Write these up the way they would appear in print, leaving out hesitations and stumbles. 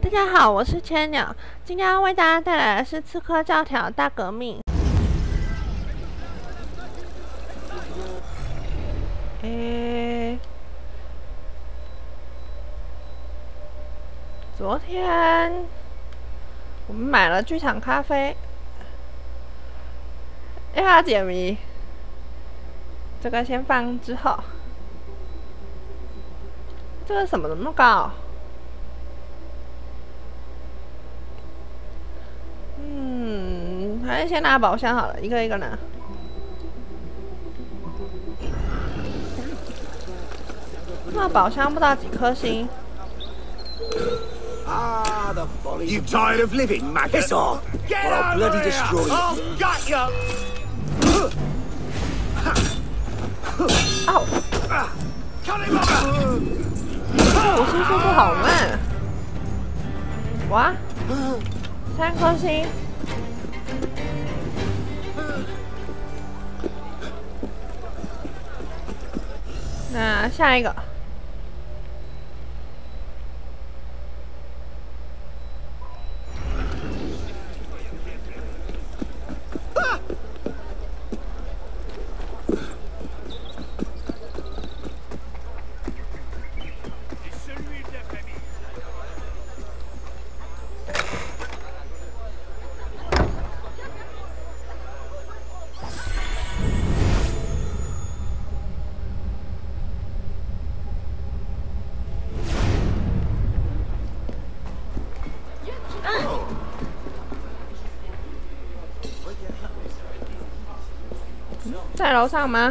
大家好，我是千鸟，今天要为大家带来的是《刺客教条：大革命》。昨天我们买了剧场咖啡，它解谜，这个先放之后。这个什么那么高？还是先拿宝箱好了，一个一个拿。那宝箱不知道几颗星。 Ah, the folly. You tired of living, maggot? Piss off! Get or I'll bloody destroy you. Oh, got you! 哦！我速度好慢。哇！3颗星。那下一个。在楼上吗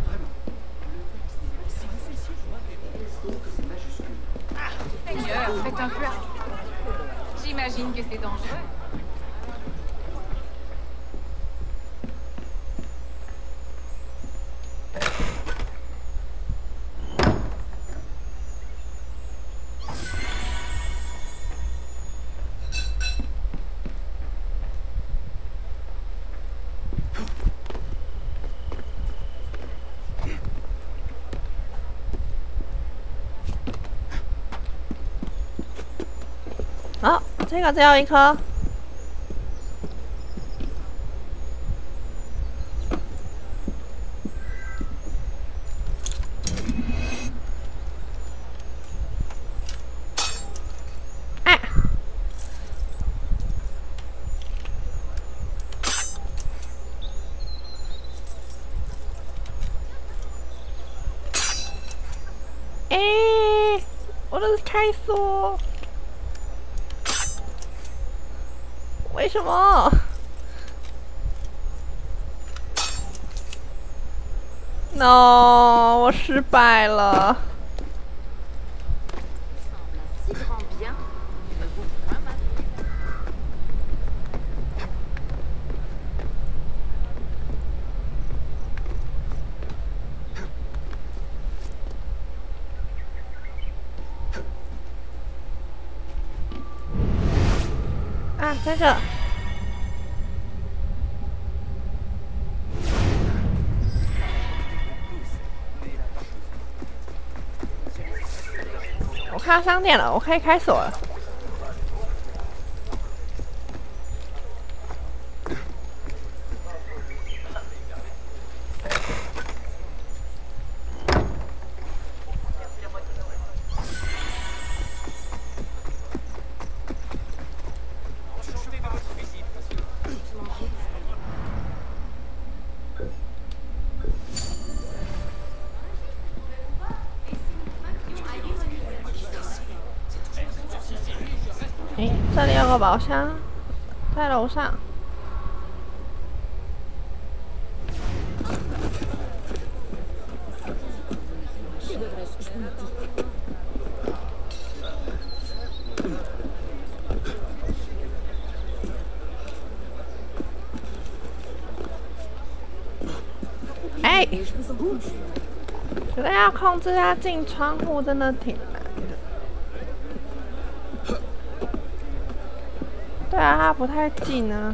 ？Seigneur, faites un peu. J'imagine que c'est dangereux. 好，这个只有1颗。哎！我的开锁。为什么 ？No， 我失败了。啊，在这。我看到商店了，我可以开锁了。这里有个宝箱，在楼上。哎，觉得要控制它进窗户真的挺难的。对啊，它不太近啊。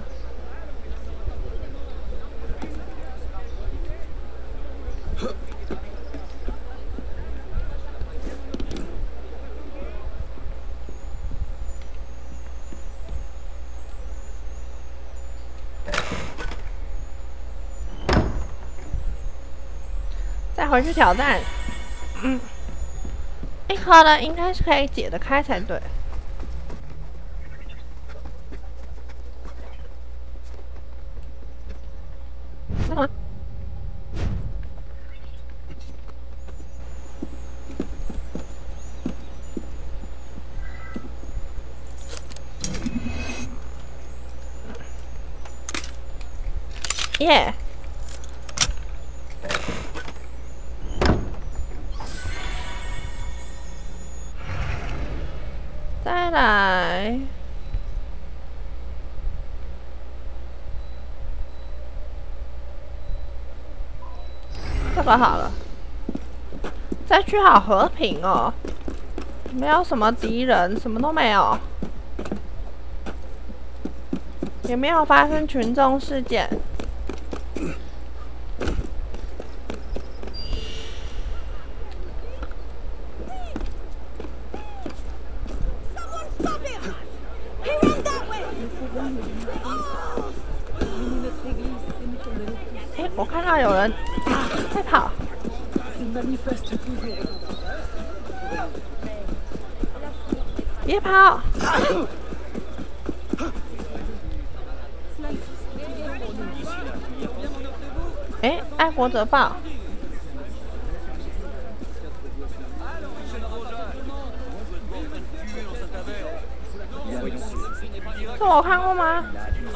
再回去挑战。一颗的应该是可以解得开才对。耶！再来，这个好了。这区好和平哦，没有什么敌人，什么都没有，也没有发生群众事件。我看到有人在跑，别跑！爱国者报，这我看过吗？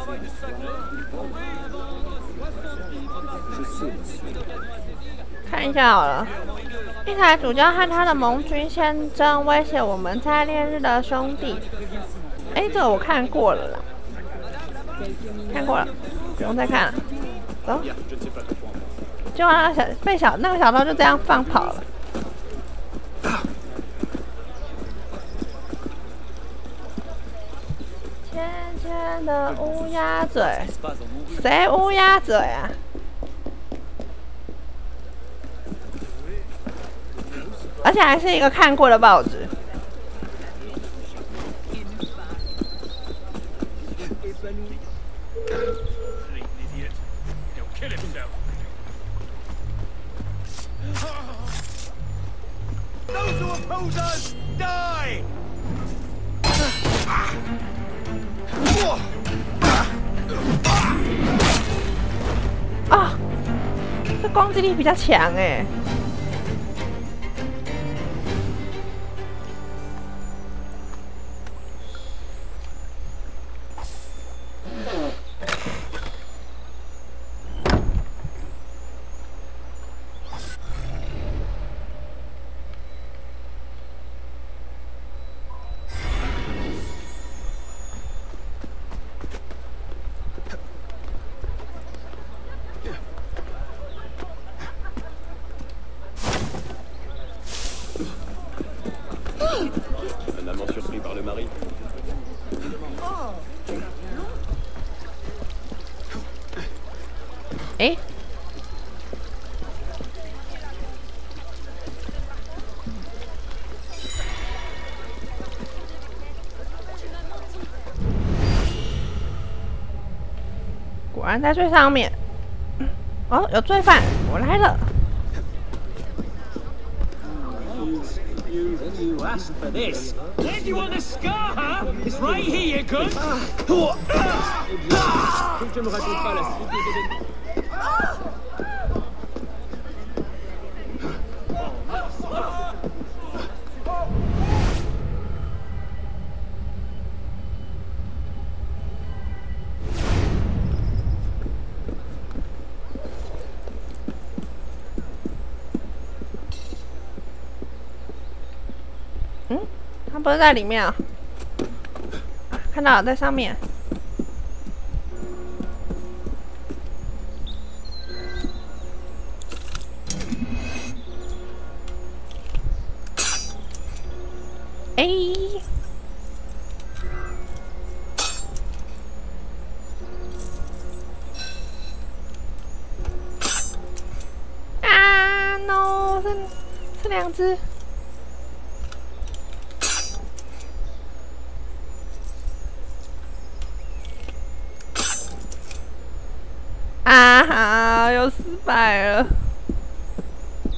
看一下好了。一台主教和他的盟军先征威胁我们在烈日的兄弟。这个我看过了啦，看过了，不用再看了。走。结果那个小刀就这样放跑了。浅浅的乌鸦嘴，谁乌鸦嘴啊？而且还是一个看过的报纸。 Those who oppose us die! 啊，这攻击力比较强哎。 Un amant surpris par le mari. 果然在最上面。哦，有罪犯，我来了。 You asked for this. Where do you want the scar, huh? It's right here, good. Je me raconte pas la suite des événements. 他不是在里面啊？看到了，在上面。no， 是两只。啊哈！又失败了。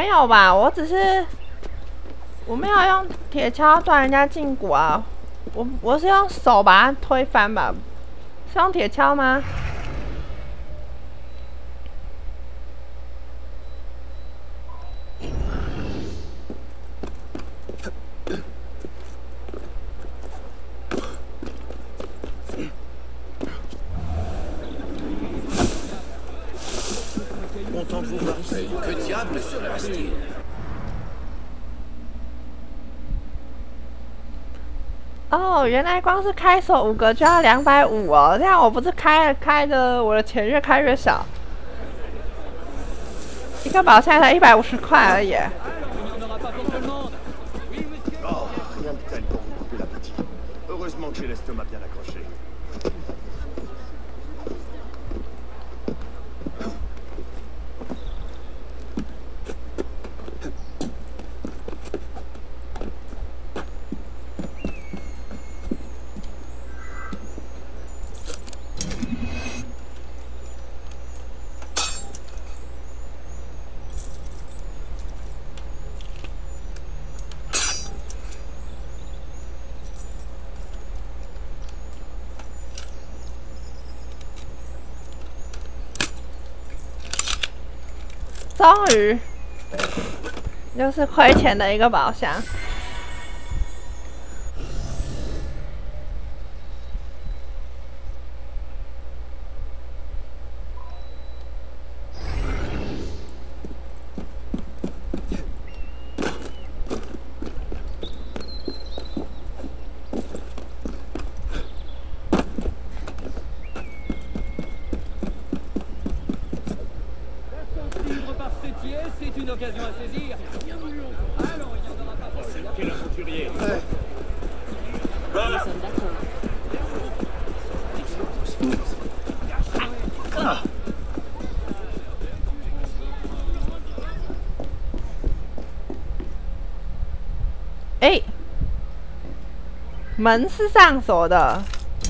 没有吧？我没有用铁锹断人家胫骨啊，我是用手把它推翻吧？是用铁锹吗？ Que diable se passe-t-il? 哦，原来光是开手5个就要250哦，这样我不是开着我的钱越开越少，一个宝箱才150块而已。 Oh, rien de tel pour vous couper l'appétit. Heureusement que j'ai l'estomac bien accroché. 终于，又是亏钱的一个宝箱。 C'est une occasion à saisir. Allons, il n'y en aura pas pour celui-là. Quel aventurier. Nous sommes d'accord. Eh 门是上锁的，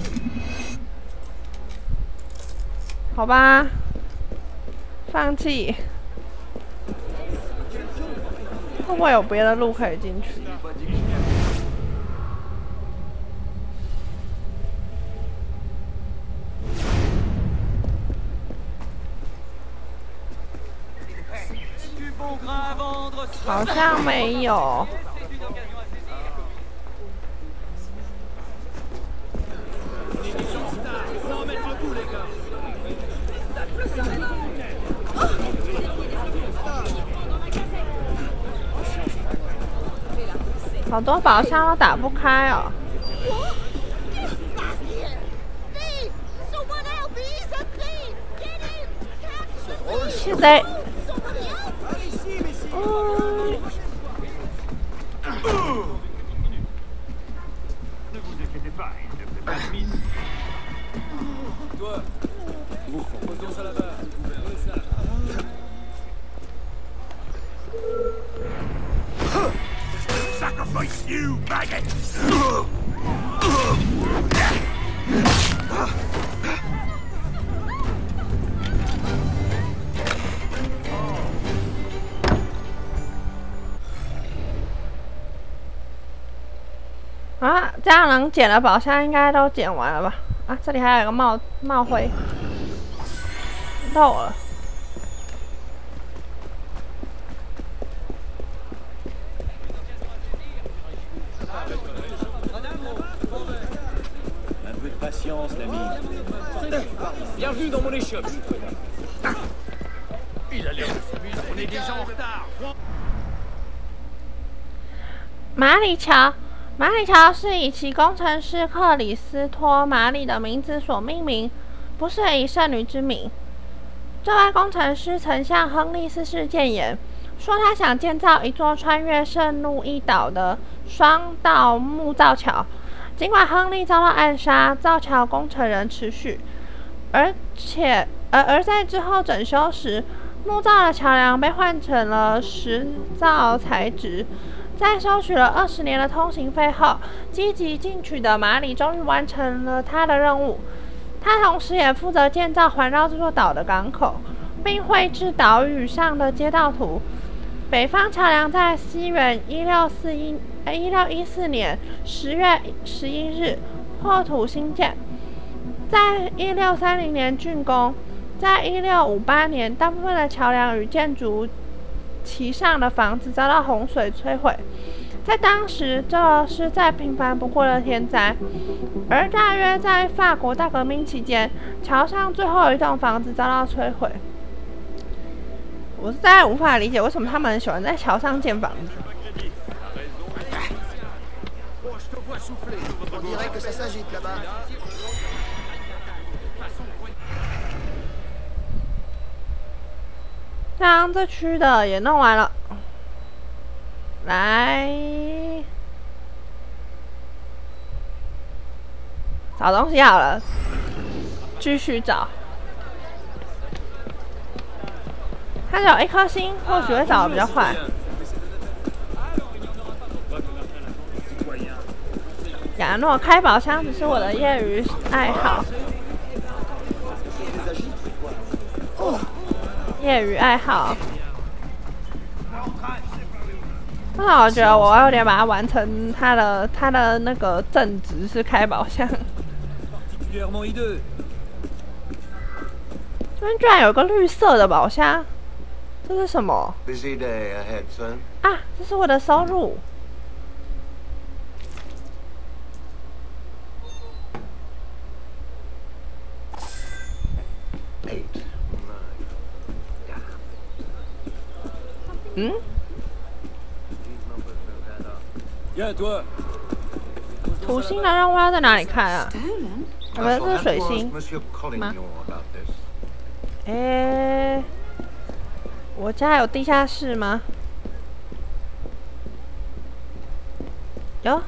好吧，放弃。会不会有别的路可以进去？好像没有。好多宝箱都打不开哦。现在， Sacrifice you, maggot! 啊，这样能捡的宝箱应该都捡完了吧？啊，这里还有一个帽徽，漏了。 Un peu de patience, l'ami. Bienvenue dans mon échoppe. Il a l'air de s'amuser. On est déjà en retard. 马里桥。马里桥是以其工程师克里斯托·马里的名字所命名，不是以圣女之名。这位工程师曾向亨利4世谏言，说他想建造一座穿越圣路易岛的双道木造桥。尽管亨利遭到暗杀，造桥工程仍持续，而在之后整修时，木造的桥梁被换成了石造材质。在收取了20年的通行费后，积极进取的马里终于完成了他的任务。他同时也负责建造环绕这座岛的港口，并绘制岛屿上的街道图。 北方桥梁在西元1614年10月11日破土兴建，在1630年竣工。在1658年，大部分的桥梁与建筑其上的房子遭到洪水摧毁。在当时，这是再平凡不过的天灾。而大约在法国大革命期间，桥上最后一栋房子遭到摧毁。我实在无法理解为什么他们很喜欢在桥上建房子。像这区的也弄完了，来找东西好了，继续找。它只有1颗星，或许会找得比较快。亚诺开宝箱只是我的业余爱好。业余爱好，那我觉得我有点把它完成他的那个正职是开宝箱。这边居然有个绿色的宝箱，这是什么？啊，这是我的收入。嗯？土星的任务要在哪里看啊？不是，这是水星吗？我家有地下室吗？有。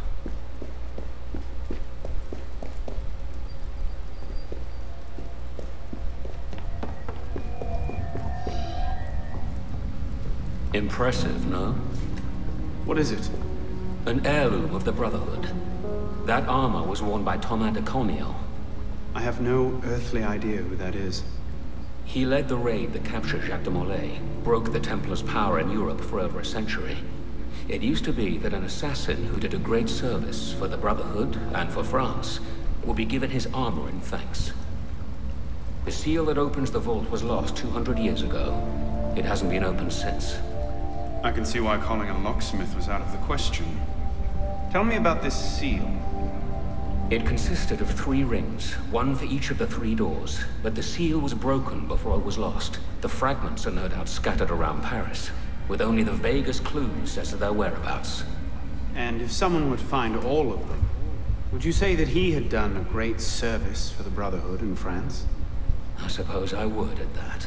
Impressive, no? What is it? An heirloom of the Brotherhood. That armor was worn by Thomas de Cornio. I have no earthly idea who that is. He led the raid that captured Jacques de Molay, broke the Templars' power in Europe for over a century. It used to be that an assassin who did a great service for the Brotherhood and for France would be given his armor in thanks. The seal that opens the vault was lost 200 years ago. It hasn't been opened since. I can see why calling a locksmith was out of the question. Tell me about this seal. It consisted of 3 rings, one for each of the 3 doors, but the seal was broken before it was lost. The fragments are no doubt scattered around Paris, with only the vaguest clues as to their whereabouts. And if someone were to find all of them, would you say that he had done a great service for the Brotherhood in France? I suppose I would at that.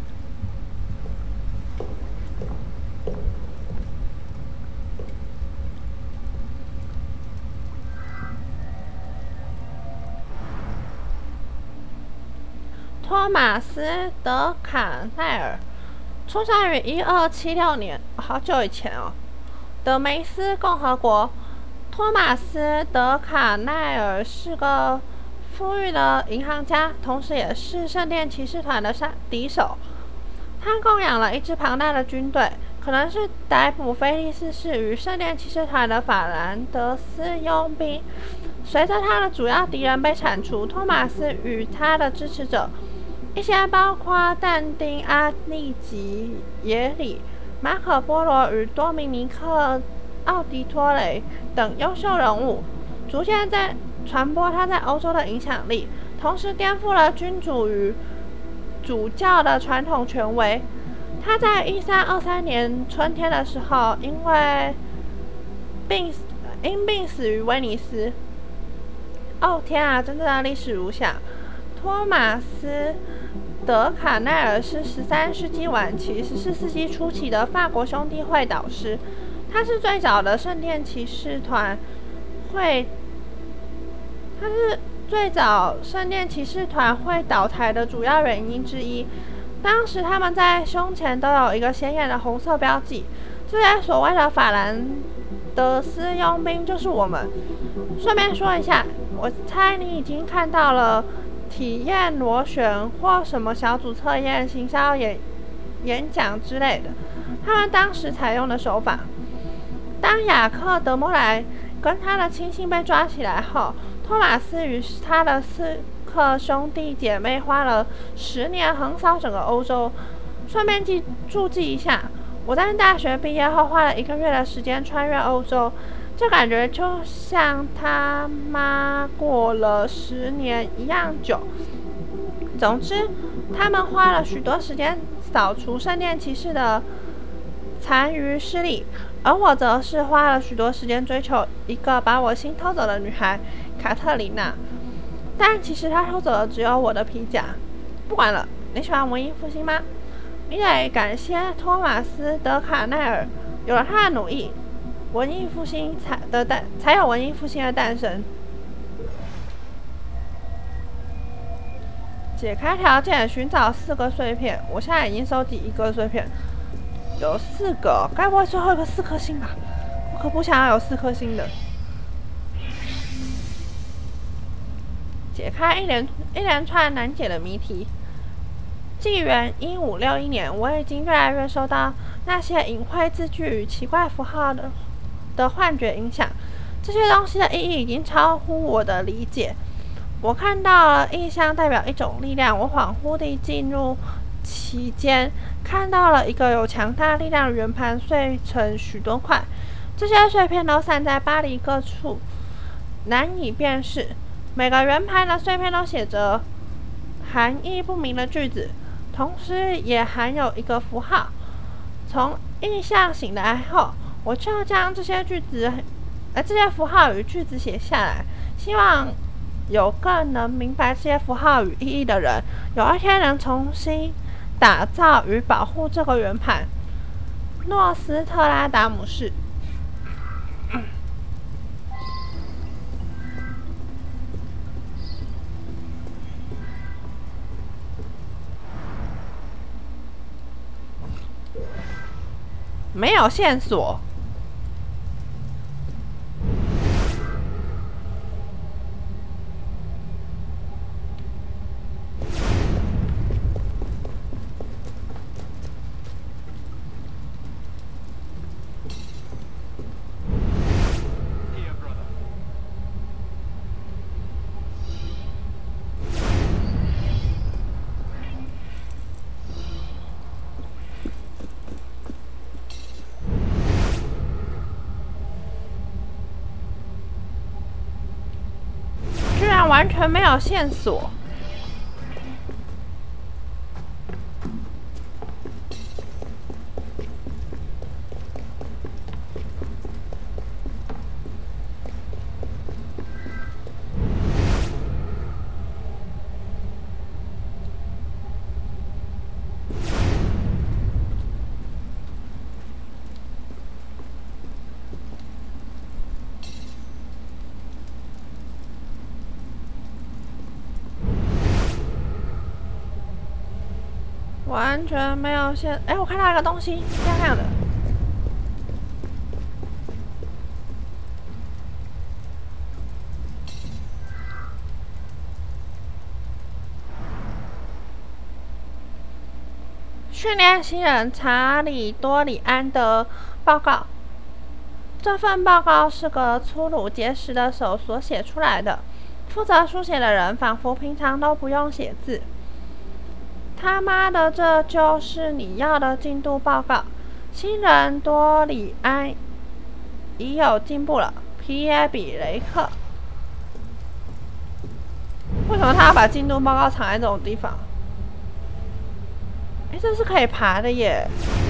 托马斯·德卡奈尔出生于1276年，好久以前哦。德梅斯共和国。托马斯·德卡奈尔是个富裕的银行家，同时也是圣殿骑士团的敌手。他供养了一支庞大的军队，可能是逮捕菲利斯士与圣殿骑士团的法兰德斯佣兵。随着他的主要敌人被铲除，托马斯与他的支持者，一些包括但丁、阿利吉耶里、马可波罗与多明尼克·奥迪托雷等优秀人物，逐渐在传播他在欧洲的影响力，同时颠覆了君主与主教的传统权威。他在1323年春天的时候，因病死于威尼斯。哦天啊，真正的历史如下：托马斯·德卡奈尔是13世纪晚期、14世纪初期的法国兄弟会导师。他是最早的圣殿骑士团会倒台的主要原因之一。当时他们在胸前都有一个显眼的红色标记，这些所谓的法兰德斯佣兵就是我们。顺便说一下，我猜你已经看到了体验螺旋或什么小组测验、行销演讲之类的。 他们当时采用的手法。当雅克·德莫莱跟他的亲信被抓起来后，托马斯与他的4个兄弟姐妹花了10年横扫整个欧洲。顺便注记一下，我在大学毕业后花了1个月的时间穿越欧洲，这感觉就像他妈过了10年一样久。总之，他们花了许多时间扫除圣殿骑士的残余势力，而我则是花了许多时间追求一个把我心偷走的女孩卡特琳娜。但其实她偷走的只有我的皮夹。不管了，你喜欢文艺复兴吗？你得感谢托马斯·德卡奈尔，有了他的努力，文艺复兴才有文艺复兴的诞生。解开条件，寻找4个碎片。我现在已经收集1个碎片，有4个，该不会最后一个4颗星吧？我可不想要有4颗星的。解开一连串难解的谜题。纪元1561年，我已经越来越受到那些隐晦字句与奇怪符号的幻觉影响。这些东西的意义已经超乎我的理解。我看到了意象代表一种力量，我恍惚地进入其间，看到了一个有强大力量的圆盘碎成许多块，这些碎片都散在巴黎各处，难以辨识。每个圆盘的碎片都写着含义不明的句子，同时也含有一个符号。从意象醒来后，我就将这些符号与句子写下来，希望有更能明白这些符号与意义的人，有一天能重新打造与保护这个圆盘。诺斯特拉达姆士。没有线索。完全没有线索。完全没有线。哎，我看到一个东西，亮亮的。训练新人查理多里安的报告。这份报告是个粗鲁结实的手所写出来的，负责书写的人仿佛平常都不用写字。他妈的，这就是你要的进度报告。新人多里安已有进步了。皮耶比雷克，为什么他要把进度报告藏在这种地方？哎，这是可以爬的耶！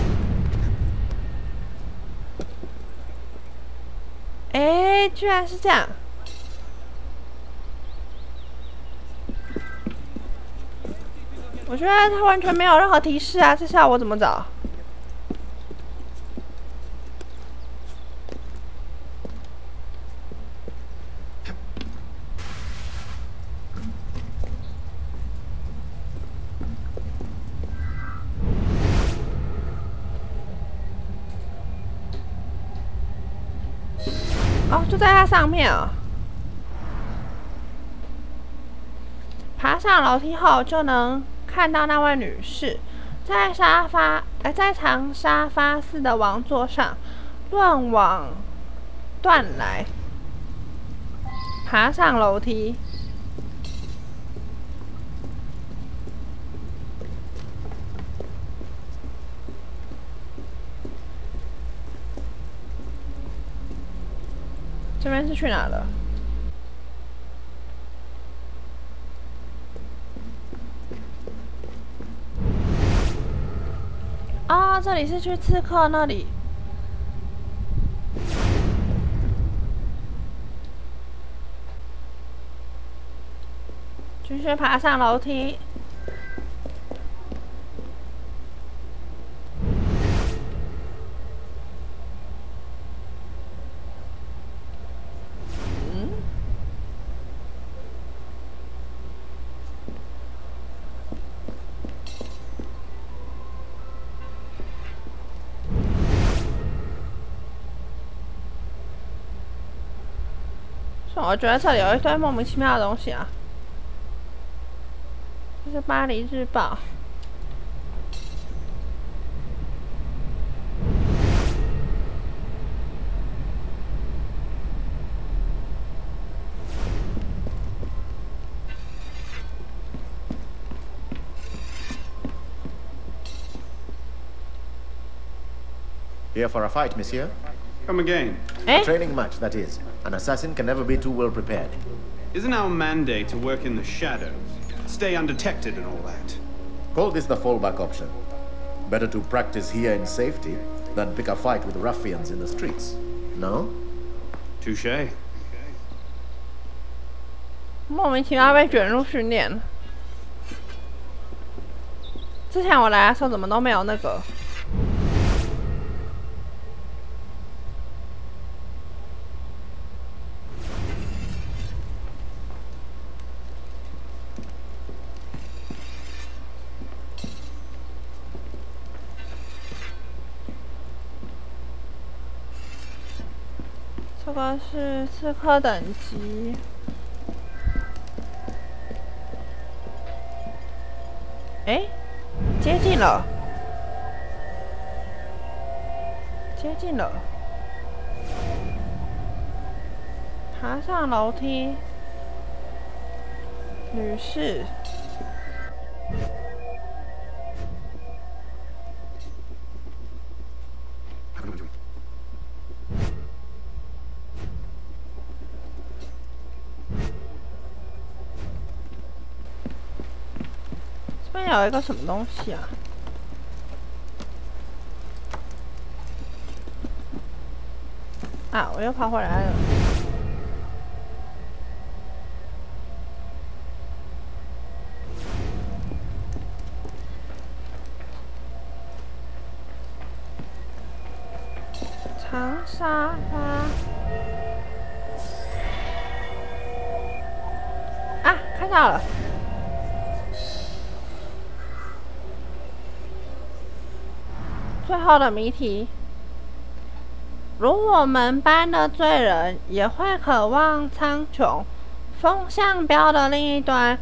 哎，居然是这样！我觉得它完全没有任何提示啊，这下我怎么找？哦，就在它上面啊！爬上楼梯后就能看到那位女士， 在长沙发似的王座上，乱往断来，爬上楼梯。这边是去哪了？啊，这里是去刺客那里。继续爬上楼梯。我觉得这里有一堆莫名其妙的东西啊！这是《巴黎日报》。 Here for a fight, monsieur? Come again. Eh? A training match, that is. An assassin can never be too well prepared. Isn't our mandate to work in the shadows? Stay undetected and all that? Call this the fallback option. Better to practice here in safety than pick a fight with ruffians in the streets. No? Touché. 莫名其妙被卷入训练。之前我来的时候怎么都没有那个？这个是刺客等级。哎，接近了，接近了。爬上楼梯，女士。这边有一个什么东西啊？啊！我又跑回来了。长沙发。啊！看到了。最后的谜题：如我们般的罪人，也会渴望苍穹。风向标的另一端，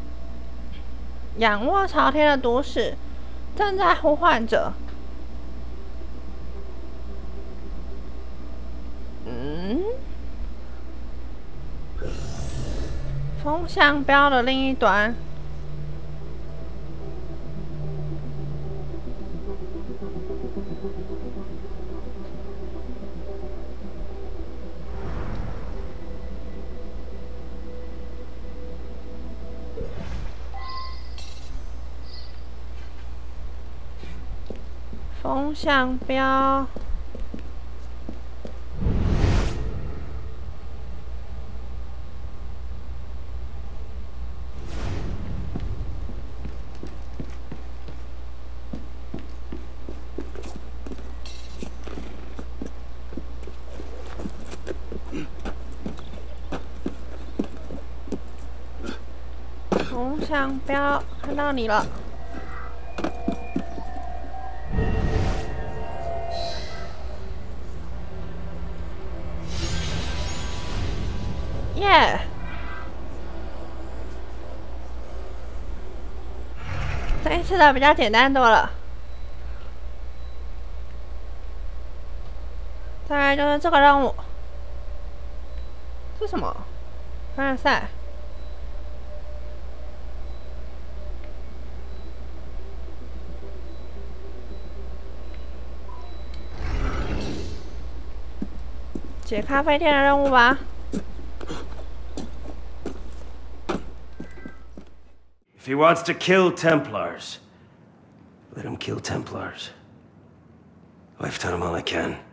仰卧朝天的都市正在呼唤着。风向标的另一端。风向标。风向标，看到你了。耶！ 这一次的比较简单多了。再来就是这个任务，是什么？凡尔赛。解咖啡店的任务吧。 If he wants to kill Templars, let him kill Templars. I've done him all I can.